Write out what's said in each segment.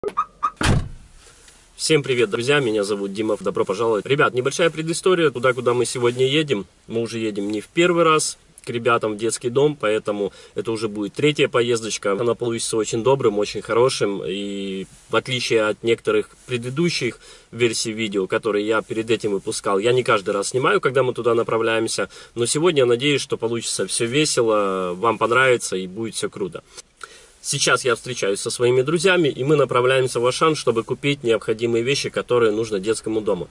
Всем привет, друзья, меня зовут Дима, добро пожаловать. Ребят, небольшая предыстория, туда, куда мы сегодня едем. Мы уже едем не в первый раз к ребятам в детский дом, поэтому это уже будет третья поездочка. Она получится очень добрым, очень хорошим, и в отличие от некоторых предыдущих версий видео, которые я перед этим выпускал, я не каждый раз снимаю, когда мы туда направляемся, но сегодня я надеюсь, что получится все весело, вам понравится и будет все круто. Сейчас я встречаюсь со своими друзьями, и мы направляемся в Ашан, чтобы купить необходимые вещи, которые нужно детскому дому.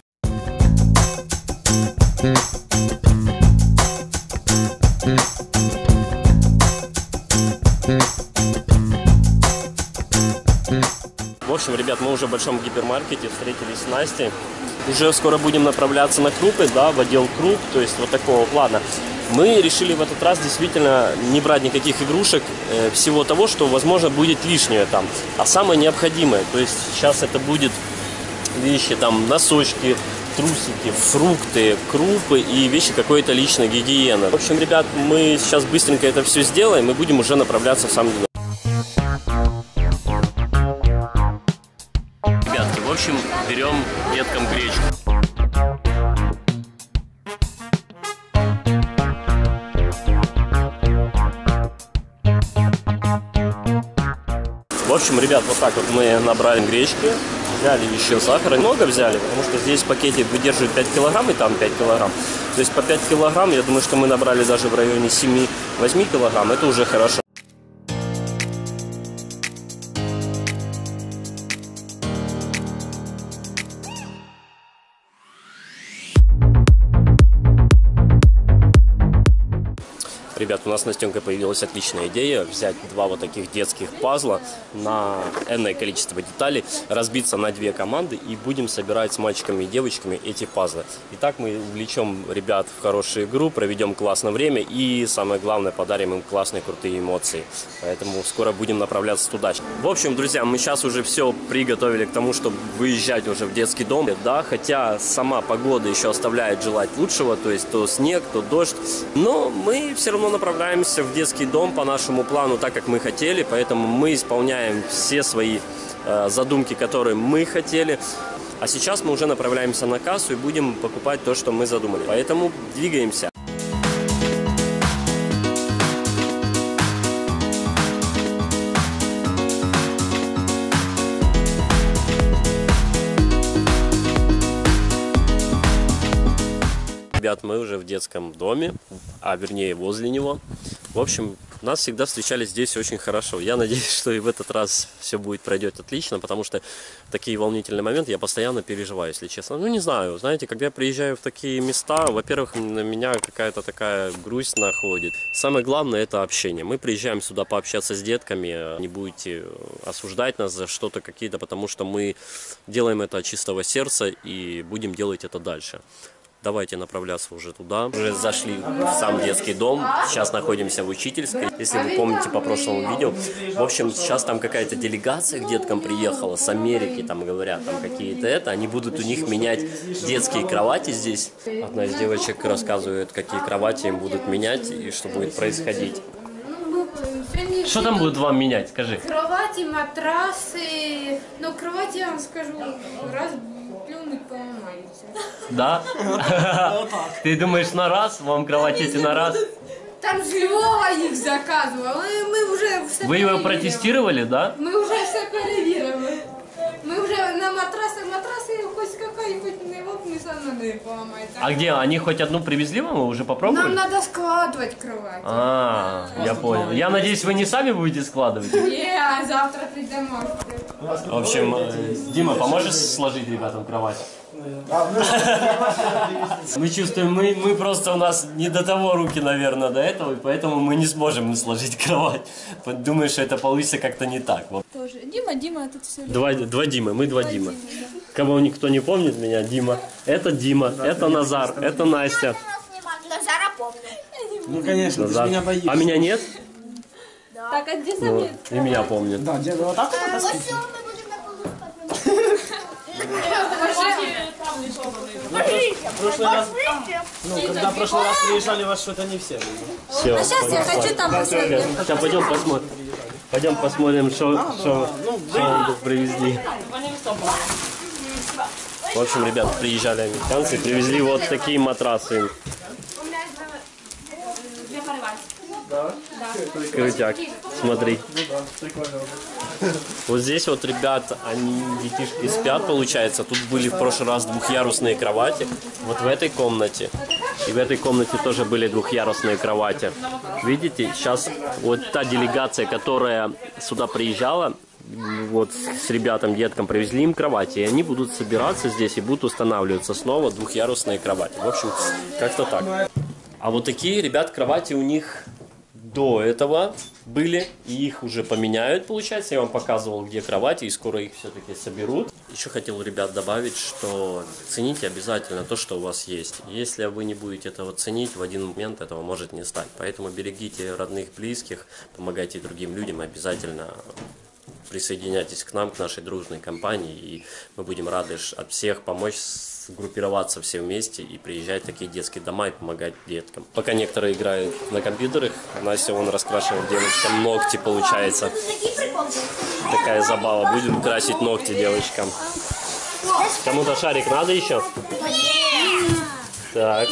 В общем, ребят, мы уже в большом гипермаркете встретились с Настей. Уже скоро будем направляться на крупы, да, в отдел круп, то есть вот такого плана. Мы решили в этот раз действительно не брать никаких игрушек, всего того, что, возможно, будет лишнее там, а самое необходимое. То есть сейчас это будет вещи, там, носочки, трусики, фрукты, крупы и вещи какой-то личной гигиены. В общем, ребят, мы сейчас быстренько это все сделаем и будем уже направляться в сам дом. Ребятки, в общем, берем деткам гречку. В общем, ребят, вот так вот мы набрали гречки, взяли еще сахара, много взяли, потому что здесь в пакете выдерживает 5 килограмм и там 5 килограмм. То есть по 5 килограмм, я думаю, что мы набрали даже в районе 7-8 килограмм, это уже хорошо. Ребят, у нас с Настенькой появилась отличная идея взять два вот таких детских пазла на энное количество деталей, разбиться на две команды и будем собирать с мальчиками и девочками эти пазлы. И так мы увлечем ребят в хорошую игру, проведем классное время и, самое главное, подарим им классные, крутые эмоции. Поэтому скоро будем направляться туда. В общем, друзья, мы сейчас уже все приготовили к тому, чтобы выезжать уже в детский дом. Да, хотя сама погода еще оставляет желать лучшего, то есть то снег, то дождь. Но мы все равно направляемся в детский дом по нашему плану, так как мы хотели, поэтому мы исполняем все свои задумки, которые мы хотели. А сейчас мы уже направляемся на кассу и будем покупать то, что мы задумали. Поэтому двигаемся. Ребят, мы уже в детском доме, а вернее возле него. В общем, нас всегда встречали здесь очень хорошо. Я надеюсь, что и в этот раз все пройдет отлично, потому что такие волнительные моменты я постоянно переживаю, если честно. Ну, не знаю, знаете, когда я приезжаю в такие места, во-первых, на меня какая-то такая грусть находит. Самое главное — это общение. Мы приезжаем сюда пообщаться с детками, не будете осуждать нас за что-то какие-то, потому что мы делаем это от чистого сердца и будем делать это дальше. Давайте направляться уже туда. Уже зашли в сам детский дом. Сейчас находимся в учительской. Если вы помните по прошлому видео. В общем, сейчас там какая-то делегация к деткам приехала с Америки. Там говорят, там какие-то это. Они будут у них менять детские кровати здесь. Одна из девочек рассказывает, какие кровати им будут менять и что будет происходить. Что там будут вам менять? Скажи. Кровати, матрасы. Но кровати, я вам скажу, раз плюнуть поломаются. Да? Ты думаешь, на раз? Вам кровати эти на раз? Там же Львова их заказывал. Мы уже все. Вы его протестировали, да? Мы уже все проверировали. Мы уже на матрасы хоть какая, хоть не вот не со мной поломается. А где? Они хоть одну привезли вам? Вы уже попробовали? Нам надо складывать кровать. Я понял. Я надеюсь, вы не сами будете складывать? Не, завтра придем. В общем, Дима, поможешь сложить ребятам кровать? Мы чувствуем, мы просто, у нас не до того руки, наверное, до этого, и поэтому мы не сможем сложить кровать. Думаю, что это получится как-то не так. Вот. Тоже. Дима, тут все. Два Димы, мы два Димы. Да. Кого никто не помнит меня, Дима. Это Дима, это Назар, это Настя. Назара помню. Ну, конечно, Назар. ты меня боишься. А меня нет? Да. Так, а где сами? И меня помнят. Да, где вот так вот. Когда в прошлый раз приезжали, вас что-то не все. Все. А сейчас я хочу там посмотреть. Сейчас пойдем посмотрим. Пойдем посмотрим, что тут привезли. В общем, ребят, приезжали американцы, привезли вот такие матрасы. Крутяк, смотри. Вот здесь вот, ребят, детишки спят, получается. Тут были в прошлый раз двухъярусные кровати. Вот в этой комнате. И в этой комнате тоже были двухъярусные кровати. Видите, сейчас вот та делегация, которая сюда приезжала, вот с ребятам, деткам привезли им кровати. И они будут собираться здесь и будут устанавливаться снова двухъярусные кровати. В общем, как-то так. А вот такие, ребят, кровати у них до этого были, и их уже поменяют, получается. Я вам показывал, где кровати, и скоро их все-таки соберут. Еще хотел, ребят, добавить, что цените обязательно то, что у вас есть. Если вы не будете этого ценить, в один момент этого может не стать. Поэтому берегите родных, близких, помогайте другим людям, обязательно присоединяйтесь к нам, к нашей дружной компании, и мы будем рады от всех помочь сгруппироваться все вместе и приезжать в такие детские дома и помогать деткам. Пока некоторые играют на компьютерах, Настя вон раскрашивает девочкам ногти, получается. Такая забава. Будем красить ногти девочкам. Кому-то шарик надо еще? Так.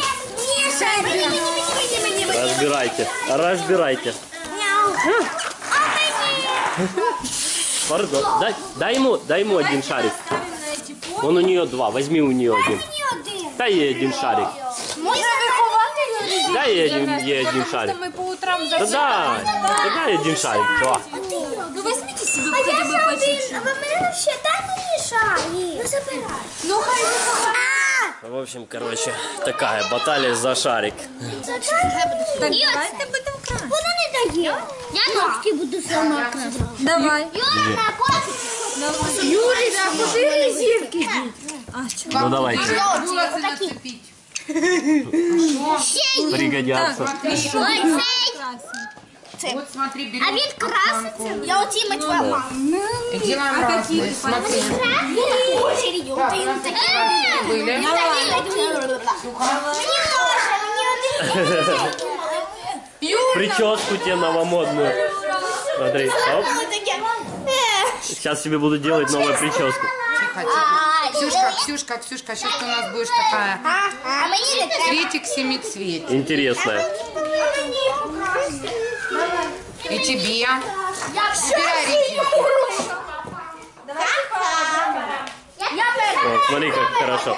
Разбирайте. Разбирайте. Пардон. Дай ему один шарик. Вон у нее два, возьми у нее один. Дай ей один шарик. Дай ей один шарик. Да, дай один шарик. Два. Ну возьмите себе хотя бы по чуть-чуть. В общем, короче, такая баталия за шарик. Я ногти буду сама красить. Давай. Юрий, а куди резинки? Ну давайте. Пригодятся. Вот смотри, бери. А ведь красный. Я у Тима твоя мама. Где нам разные? Смотри. Прическу тебе новомодную. Смотри, оп. Сейчас тебе буду делать новую прическу. Ксюшка, сейчас ты у нас будешь такая. Цветик-семицветик. Интересная. И тебе. Выбирай резинку. Вот, смотри, как хорошо.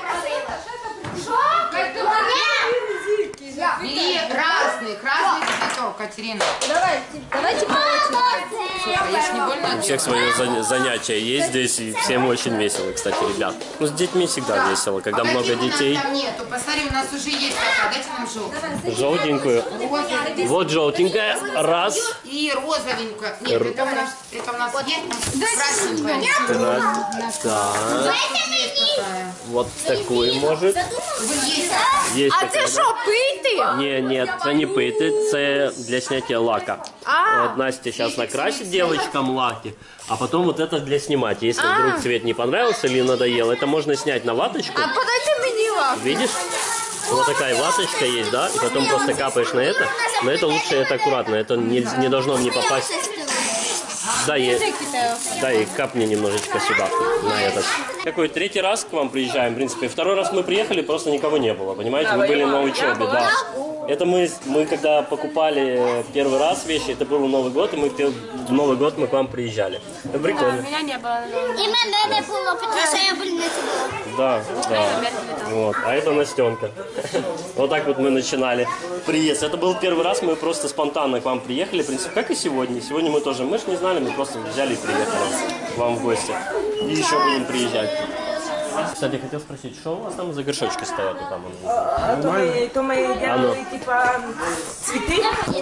Бери красный цветок, Катерина. Давайте по Слушай, я ж не больно У всех свое занятие есть здесь, и всем очень весело, кстати, ребят. Ну, с детьми всегда весело, когда много детей. Там нету. Посмотри, у нас уже есть такая. Дайте нам желтую. Желтенькую. Розовенькую. Вот желтенькая. Раз. И розовенькую. Нет, это у нас есть. Красненькая. Так. Есть такая. Вот такую может. Есть такая. пити? Ні, ні, це не пити, це для снятия лака. Вот Настя сейчас накрасит девочкам лаки, а потом вот это для снимать. Если вдруг цвет не понравился или надоел, это можно снять на ваточку. Подайте мені лак. Видишь? Вот такая ваточка есть, да? И потом просто капаешь на это. Но это лучше, это аккуратно, это не должно мне попасть. Да, и капни немножечко сюда, на этот. Какой третий раз к вам приезжаем, в принципе. Второй раз мы приехали, просто никого не было, понимаете? Мы были на учебе, да. Это мы когда покупали первый раз вещи, это был Новый год, и в Новый год мы к вам приезжали. Это прикольно. Меня не было. И мене не було, тому що я в больниці була. Да. Вот. А это Настенка. Вот так вот мы начинали приезд. Это был первый раз, мы просто спонтанно к вам приехали, в принципе, как и сегодня. Сегодня мы тоже, мы же не знали, мы просто взяли и приехали к вам в гости. И еще будем приезжать. Кстати, хотел спросить, что у вас там за горшочки стоят? Там? То ми делали, типа, цветы.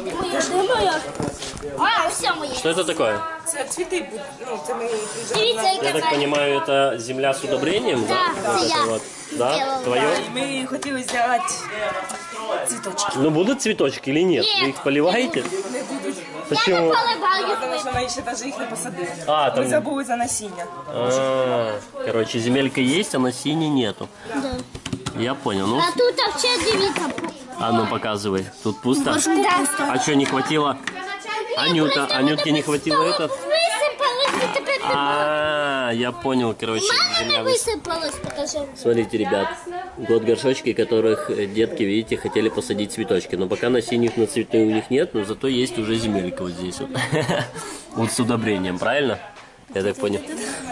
А, все моє. Что это такое? Цветы, ну, це ми Дивіться, Я яка так понимаю, это земля с удобрением, да? Да, Вот это это я вот. Да? делала. Твое? Ми хотіли зробити цвіточки. Ну будут цветочки или нет? Вы их поливаете? Почему? поливаю. Тому що ми ще навіть їх не посадили. А, Ми там... забули за насіння. Короче, земелька есть, а насіння нету. Я понял. Ну, А тут вообще дивіться. а ну показывай. Тут пусто? Да. А что, не хватило? Анюта, Анютке не хватило этот? Высыпалось, и теперь Я понял, короче. мама высыпалась, покажи. Смотрите, ребят, вот горшочки, которых детки, видите, хотели посадить цветочки. Но пока на синих, на цветные у них нет, но зато есть уже земелька вот здесь вот. Вот с удобрением, правильно? Я так понял.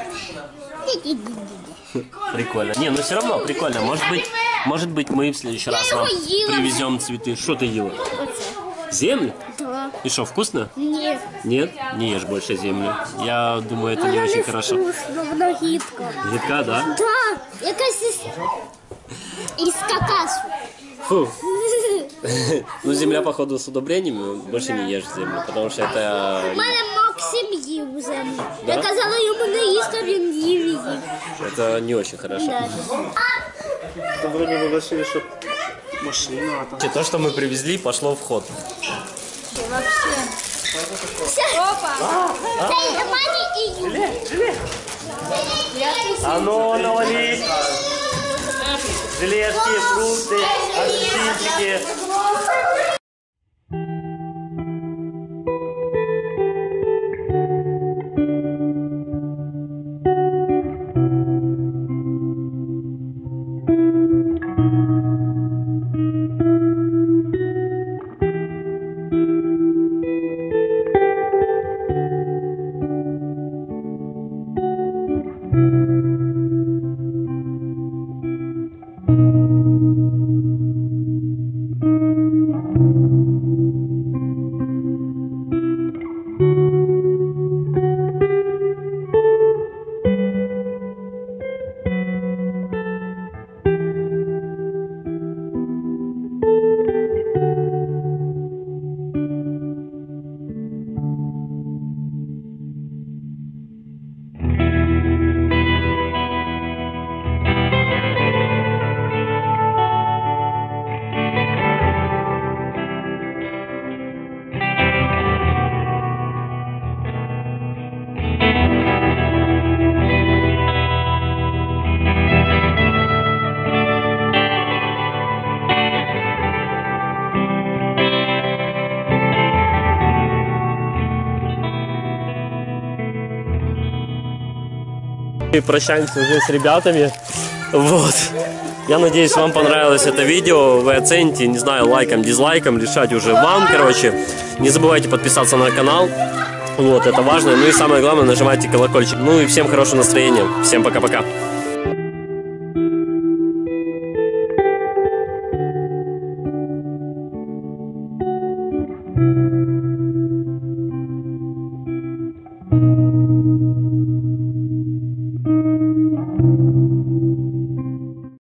Прикольно. Не, ну все равно прикольно. Может быть мы в следующий раз вам привезем цветы. Что ты ела? Землю? Да. И что, вкусно? Нет. Нет? Не ешь больше землю. Я думаю, это не очень хорошо. Вона гидка. Гидка, да? Да, якась із какасу. Фу. Ну, земля, походу, с удобрениями, больше не ешь землю, потому что это... У мене Максим їв землю. Да? Я казала йому не їсти, а він їв її. Это не очень хорошо. Да. Вроде бы решили, что машина, а там... То, что мы привезли, пошло в ход. Це і мамі, і їй. А ну, навали! Желешки, фрукты, апельсинчики. И прощаемся уже с ребятами. Вот. Я надеюсь, вам понравилось это видео. Вы оцените, не знаю, лайком, дизлайком, решать уже вам, короче. Не забывайте подписаться на канал. Вот, это важно. Ну и самое главное, нажимайте колокольчик. Ну и всем хорошего настроения. Всем пока-пока.